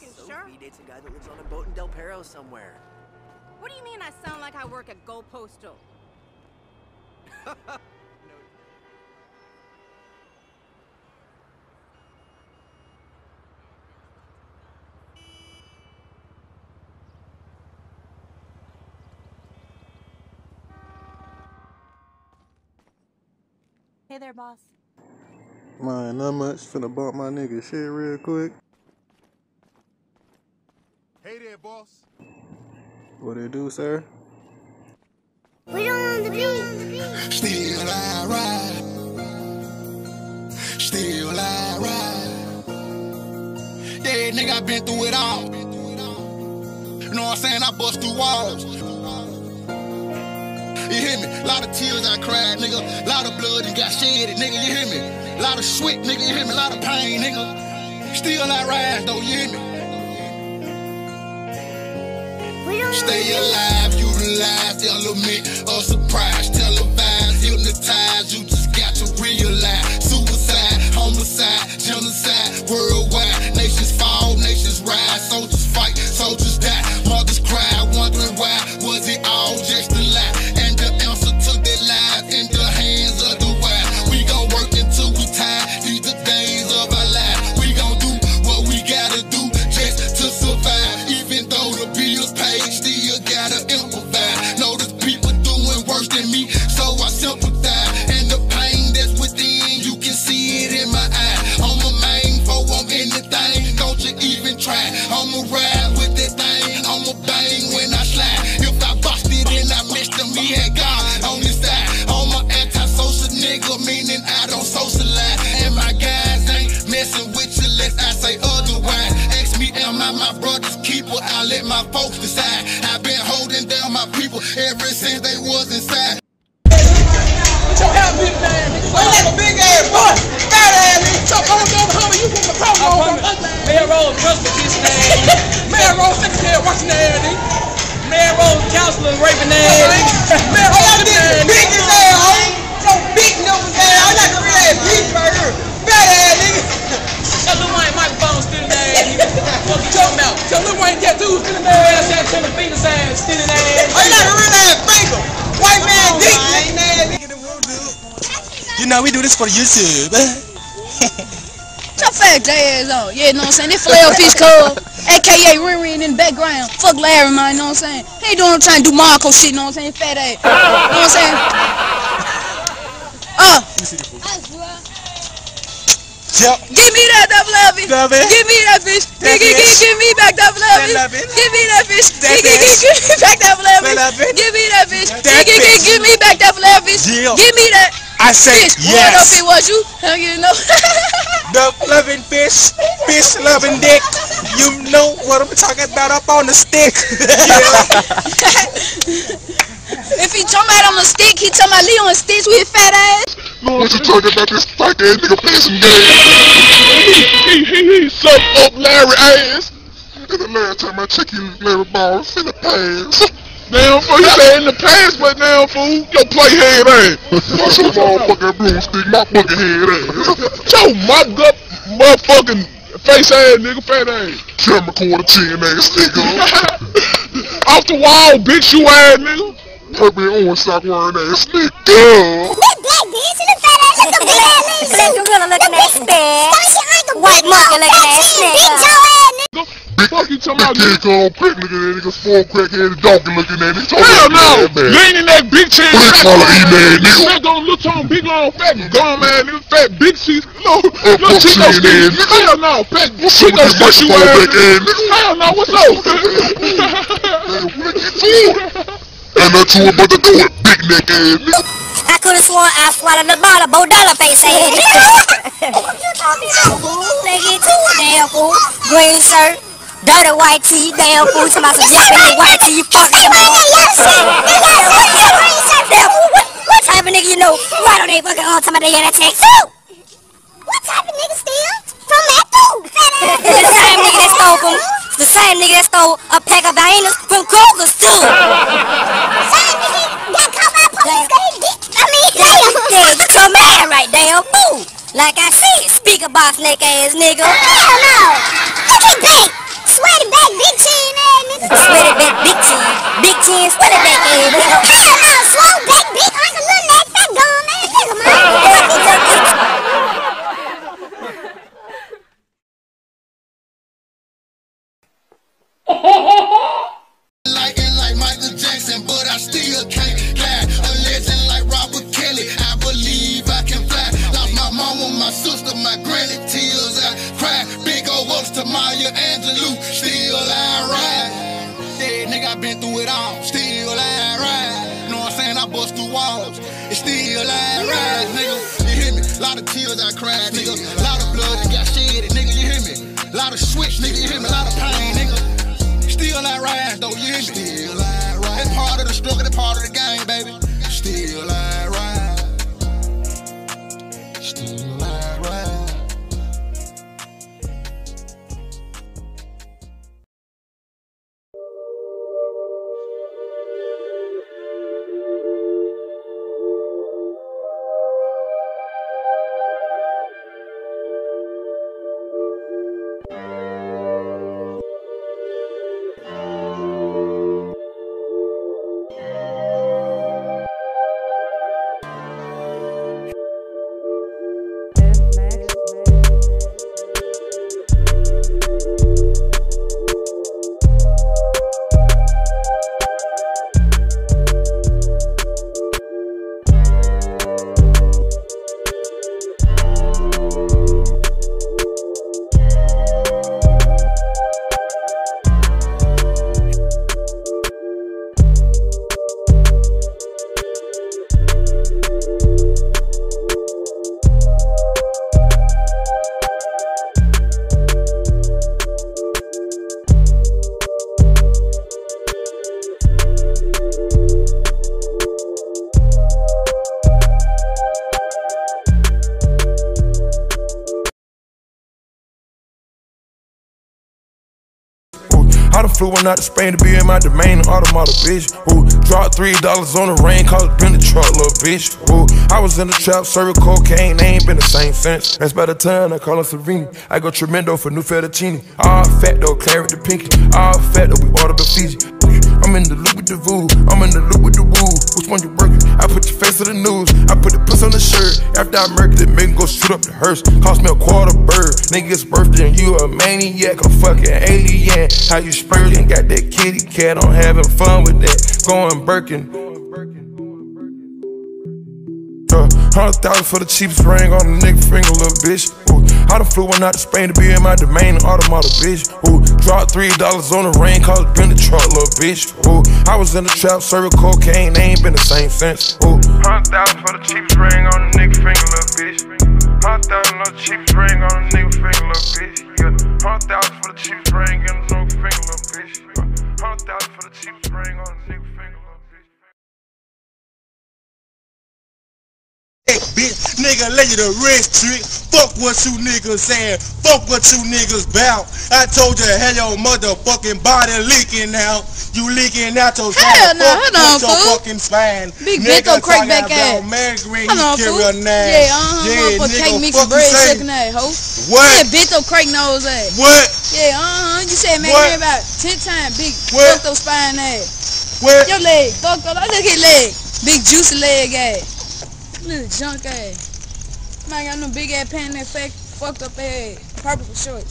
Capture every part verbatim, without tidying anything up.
fucking so sure? he dates a guy that lives on a boat in Del Perro somewhere. What do you mean I sound like I work at Go Postal? No. Hey there, boss. Man, not much. Finna bump my nigga shit real quick. Hey there, boss. What it do, sir? We don't on the beat. Still I ride. Still I ride. Yeah, nigga, I been through it all. You know what I'm saying? I bust through walls. You hear me? Lot of tears I cried, nigga. Lot of blood and got shedded, nigga. You hear me? Lot of sweat, nigga. You hear me? Lot of pain, nigga. Still I rise, though. You hear me? Stay alive, utilize the element of surprise. Televise, hypnotize. You just got to realize. Suicide, homicide, genocide, worldwide. Nations fall, nations rise. Soldiers fight, soldiers die. Mothers cry, wondering why. Was it all just a lie? And the answer to their lives in the hands of the wise. We gon' work until we tired. These the days of our lives. We gon' do what we gotta do just to survive. Even though the bills paid, still gotta improvise. Know there's people doing worse than me, so I sympathize. And the pain that's within, you can see it in my eye. I'm a main foe on anything, don't you even try. I'ma ride with that thing, I'ma bang when I slide. If I busted and I missed him, he had God on his side. I'm an antisocial nigga, meaning I don't socialize. And my guys ain't messing with you unless I say otherwise. Ask me, am I my brother's keeper? I let my folks decide. I've been holding down my people ever since they was inside. What your hair big man, nigga? Oh, that's a big ass boy. Fat ass nigga. So come on, homie, you from the promo. Mayor Rose, husband kissing ass. Mayor Rose, secretary, watching the ass, nigga. Mayor Rose, counselor, raping ass. Mayor Rose, nigga, big as ass, homie. So big numbers ass. I like a real ass bitch right here. Fat ass nigga. That Lil Wayne microphone stealing ass, nigga. What you talking about? So Lil Wayne tattoos stealing Ass ass. that Timmy Venus ass, stealing ass. Oh, you like a real ass finger. White man dick eating ass nigga. You know, we do this for YouTube. Your fat ass on. Yeah, know what I'm saying? This Flail Fish Cub, A K A Rin Rin in the background. Fuck Larry, man, know what I'm saying? He ain't doing trying to do Marco shit, know what I'm saying? Fat ass. Know what I'm saying? Uh. Yep. Give me that double L V. Double. Give me that fish. Give, give, give, give me back double L V. Love it. Give me that fish. That Give, give, give, fish. give me back double L V. Love it. Give me that fish. That Give, give, give, fish. give me back double L V. Yeah. Give me that I say fish. What up, yes. it was you? How you know? Duck loving fish, fish loving dick. You know what I'm talking about up on the stick. If he talking about on the stick, he talking about Leo and Stitch with his fat ass. No, what you talking about this fat ass nigga passing game? He, he, he sucked up Larry ass. And the last time I checked you, Larry Ball, finna pass. Damn fool, you say in the past, but now fool, your play head ass. What's your motherfucking broomstick, my fucking head ass. Your mopped up motherfucking face ass nigga, fat ass. Camera quarter chin ass nigga. Off the wall, big shoe ass nigga. Purple and orange sock wearing ass nigga. That black bitch and the fat ass, look at the black bitch. Black gorilla looking ass bitch. White monkey looking ass Big nigga. Joe ass nigga. Big fuck you talking about dick on prick looking at niggas, full crackhead donkey looking at niggas. Hell no! You ain't in that big chin. What they call it, E-man, nigga? Fat on little tone, big long, fat gum man, nigga, fat big cheese, no, no Chico skin. Hell no, fat Chico skin you ass. Hell no, what's up? And that's what I'm about to do it, big neck ass nigga. I could have sworn I swallowed the bottle, Bo Dollar face ass nigga. What you talking about, fool? Nigga, too damn fool. Green shirt. Dirty white tee, damn fool, talking about some yapping white tee, you fucking man. What type of nigga you know? Right on they fucking arm, talking about they had that text too? What type of nigga still? From that too? The same nigga that stole from, the same nigga that stole a pack of hyenas from Kroger's too. Same nigga got caught by police, I mean, damn, get your man right, damn fool. Like I said, speaker box neck ass nigga. Hell no! Look at back! sweaty back, big chin ass nigga. Sweaty back, big chin. Big chin, sweaty back ass nigga. Hell no, slow back, big like a little ass fat gum ass nigga, man. Like it like Michael Jackson, but I still can't fly. A legend like Robert Kelly, I believe I can fly. Lost my mama, my sister, my granny, tears I cry. Big old ups to Maya Angelou, still I ride. Yeah, nigga, I been through it all, still I ride. Know what I'm saying? I bust through walls, it's still I ride, nigga. You hear me? Lot of tears I cried, nigga. Lot of blood that got shed, nigga. You hear me? Lot of switch, nigga. You hear me? Lot of pain, nigga. Still I rise, though, you hear me? Still I rise. It's part of the struggle, it's part of the game, baby. Still I rise. Still I rise. I done flew one out to Spain to be in my domain, an automata, bitch. Ooh, dropped three dollars on the rain, cause it been the truck, little bitch. Ooh, I was in the trap, serving cocaine, they ain't been the same since. That's by the time I call him Savini. I go tremendo for new fettuccine. All fat though, claret the pinky. All fat though, we order the Fiji. I'm in the loop with the voo, I'm in the loop with the woo. Which one you working? I put your face to the news. I put the puss on the shirt. After I murked it, make him go shoot up the hearse. Cost me a quarter bird. Nigga's birthday and you a maniac, a fucking alien. How you spurting? Got that kitty cat, I'm having fun with that. Going Birkin. Uh, Hundred thousand for the cheapest ring on the nigga finger, little bitch. Ooh, I done flew one out to Spain to be in my domain, an automata, bitch. Ooh, dropped three dollars on the rain, cause it been the truck, little bitch. Ooh, I was in the trap, serving cocaine, they ain't been the same since. Ooh, hundred thousand for the cheapest ring on the nigga finger, little bitch. Hundred thousand on the cheapest ring on the nigga finger, little bitch. Yeah, hundred thousand for the cheapest ring on the nigga finger, little bitch. Hundred thousand for the cheapest ring on the nigga finger, little bitch. Bitch, nigga, lay you the rest trick. Fuck what you niggas saying. Fuck what you niggas bout. I told you, hell your motherfucking body leaking out. You leaking out your hell no, hold on, your fool. fucking spine. Big Bento crack back ass. Hold on, fool. Yeah, uh-huh, yeah, motherfucker cake mix and bread sucking that hoe. What? Yeah, Bento crack nose ass. What? Yeah, uh-huh, you said man hear about ten times big what? fucked up spine ass. What? Your leg, fucked up, look at his leg. Big juicy leg ass. Little junk ass. Man got no big ass pants that fake fucked up ass. Purple shorts.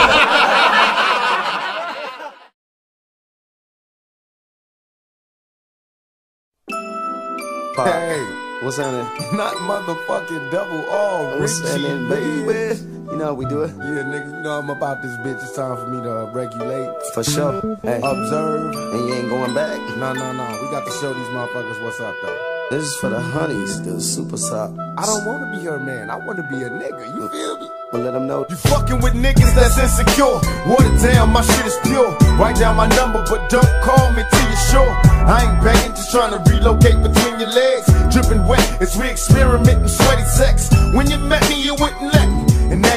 Hey, what's happening? Not motherfucking double R. What's happening, baby? You know how we do it? Yeah, nigga, you know I'm about this bitch. It's time for me to regulate. For sure. Hey. Observe. And you ain't going back? No, no, no. We got to show these motherfuckers what's up, though. This is for the honeys, the super sop. I don't want to be her man. I want to be a nigga. You feel me? Well, let them know. You fucking with niggas that's insecure. Water down, my shit is pure. Write down my number, but don't call me till you're sure. I ain't begging, just trying to relocate between your legs. Dripping wet as we experiment in sweaty sex. When you met me, you wouldn't let me. And now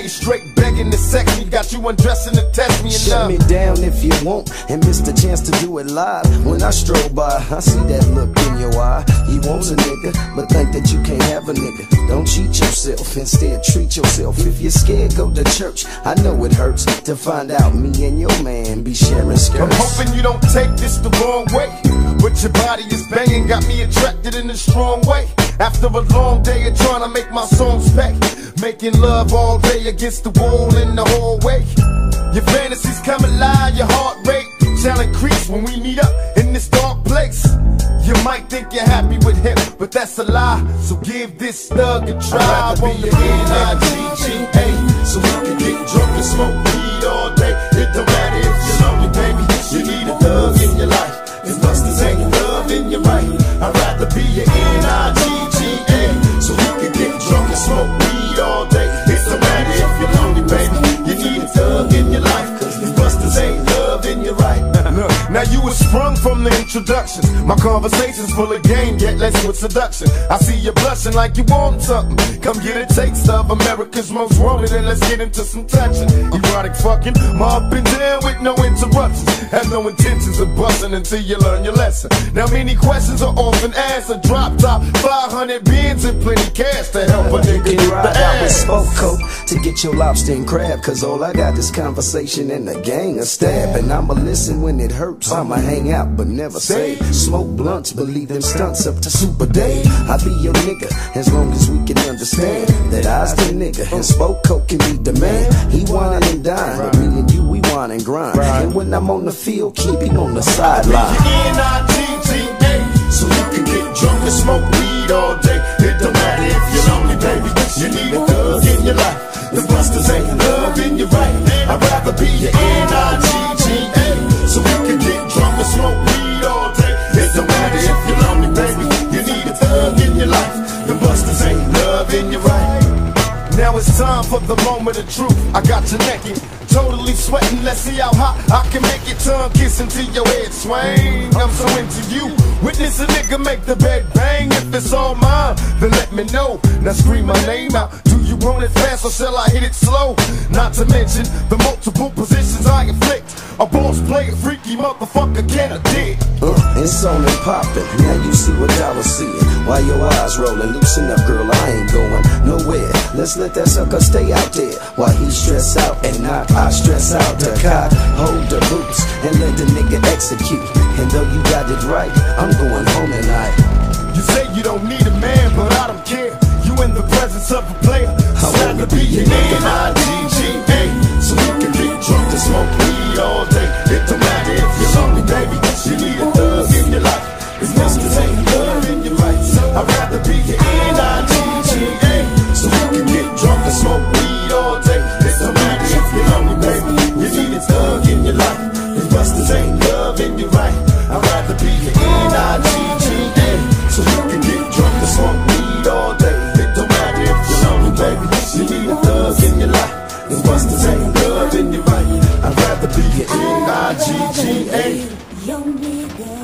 you straight begging to sex me. Got you undressing to test me enough. Shut me down if you want and miss the chance to do it live. When I stroll by, I see that look in your eye. You want a nigga, but think that you can't have a nigga. Don't cheat yourself, instead treat yourself. If you're scared, go to church. I know it hurts to find out me and your man be sharing skirts. I'm hoping you don't take this the wrong way, but your body is banging, got me attracted in a strong way. After a long day of trying to make my songs pay, making love all day against the wall in the hallway. Your fantasies come alive, your heart rate shall increase when we meet up in this dark place. You might think you're happy with him, but that's a lie. So give this thug a try. I'd rather be your N I G G A, so we can get drunk and smoke weed all day. It don't matter if you're lonely, baby, you need a thug in your life. Cause busters ain't love in your right. I'd rather be your N I G G A, so we can get drunk and smoke weed all day. It don't matter if you're lonely, baby, you need a thug in your life. Cause these busters ain't love in your right. Look, now you was sprung from the introduction. My conversation's full of game, yet less with seduction. I see you blushing like you want something. Come get a taste of America's most wanted, and let's get into some touching. Erotic fucking, my up and down with no interruptions. Have no intentions of busting until you learn your lesson. Now many questions are often asked. A drop top, five hundred bins and plenty cash to help a nigga You get can the ride out with ass. smoke coat to get your lobster and crab. Cause all I got is conversation and a gang of stab. And I'ma listen when it hurts, I'ma hang out but never say. Smoke blunts, believe them stunts up to Super Day. I be your nigga as long as we can understand that I's the nigga and smoke coat can be the man. He whine and dine, but me and you we whine and grind. And when I'm on the field, keep him on the sideline. N I G G A, so you can get drunk and smoke weed all day. It don't matter if you're lonely, baby, you need a thug in your life. The busters ain't love in your right. I'd rather be your N I G G A, so you can get drunk and smoke weed all day. It don't matter if you're lonely, baby, you need a thug in your life. The busters ain't love in your right. Now it's time for the moment of truth. I got you naked, totally sweating. Let's see how hot I can make it. Tongue kissing till your head swing. I'm so into you. Witness a nigga make the bed bang. If it's all mine, then let me know. Now scream my name out. Do you want it fast or shall I hit it slow? Not to mention the multiple positions I inflict. A boss player, freaky motherfucker, can I dig? Uh, it's on and poppin', now you see what I was seeing. While your eyes rollin', loosen up, girl, I ain't going nowhere. Let's let that sucker stay out there while he stress out and not I stress out. The cop, hold the boots and let the nigga execute. And though you got it right, I'm going home tonight. You say you don't need a man, but I don't care. You in the presence of a player, I'd rather be your N I G G A, so you can get drunk and smoke weed all day. It don't matter if you're lonely, baby, you need a thug in your life. Cause busters ain't love in your right. I'd rather be your N I G G A, so you can get drunk and smoke weed all day. It don't matter if you're lonely, baby, you need a thug in your life. Cause busters ain't love in your right. I'd rather be your N I G G A, so you can get drunk and smoke weed all day. It don't matter if you're lonely, baby, you need a thug in your life. Cause busters ain't love in your right. I'd rather be your N I G G A. Young nigga.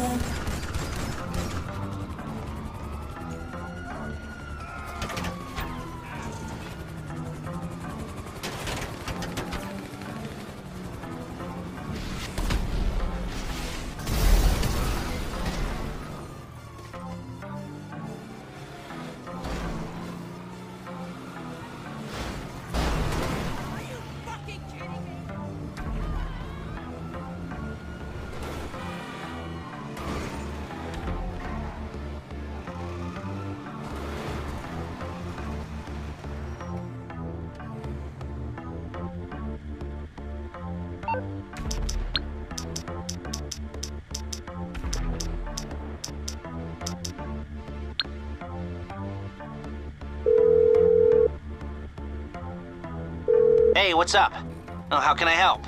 Hey, what's up? Oh, how can I help?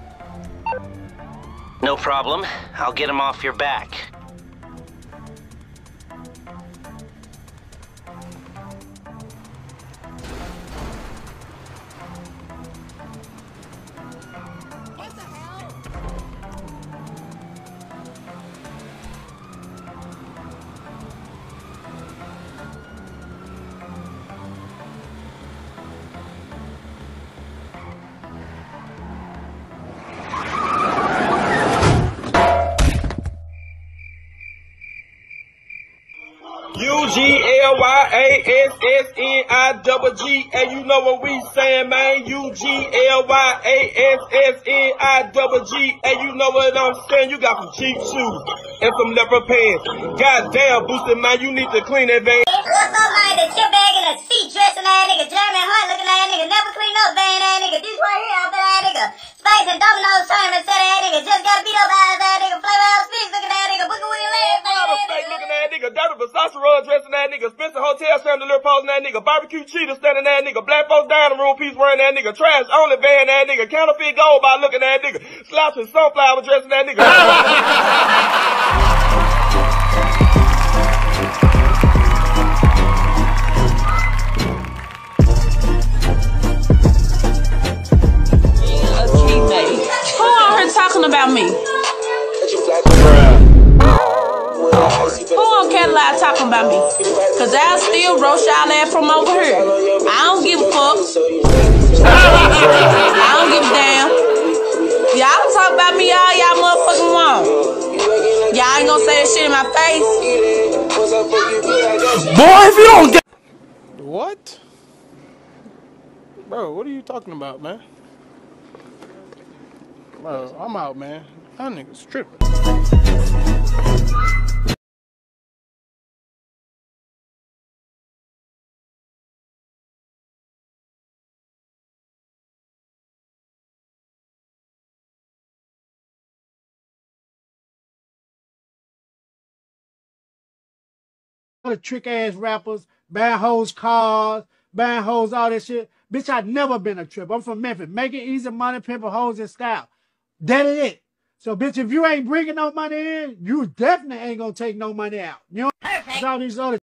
No problem. I'll get him off your back. G L Y A S S N I double G. And you know what we saying, man. U G L Y A S S N I double G. And you know what I'm saying. You got some cheap shoes and some leopard pants. Goddamn, Boosted, man, you need to clean that van. What's up, man? The chip bag and a seat dressing ass nigga, Jeremy Hunt looking ass nigga, never clean up van ass nigga. This right here, I bet ass nigga. Space and Domino's tournament set ass nigga. Just got beat up ass ass nigga. Flavor House Fish looking ass nigga. Boogie Woogie Land ass nigga. Looking ass nigga. Dirty Versace rug dressing ass nigga. Spencer Hotel chandelier posing ass nigga. Barbecue cheetah standing ass nigga. Black folks dining room piece wearing ass nigga. Trash only van ass nigga. Counterfeit gold by looking ass nigga. Slouching sunflower dressing ass nigga. Talking about me. Who on Cadillac talking about me? Cause I still roast y'all ass from over here. I don't give a fuck. I don't give a damn. Y'all talk about me all y'all motherfucking want. Y'all ain't gonna say that shit in my face. Boy, if you don't get what? Bro, what are you talking about, man? Bro, I'm out, man. That nigga's tripping. The trick ass rappers, bad hoes cars, bad hoes, all that shit. Bitch, I've never been a trip. I'm from Memphis. Making easy money, pimping hoes in style. That is it. So, bitch, if you ain't bringing no money in, you definitely ain't gonna take no money out. You know? Perfect. All these other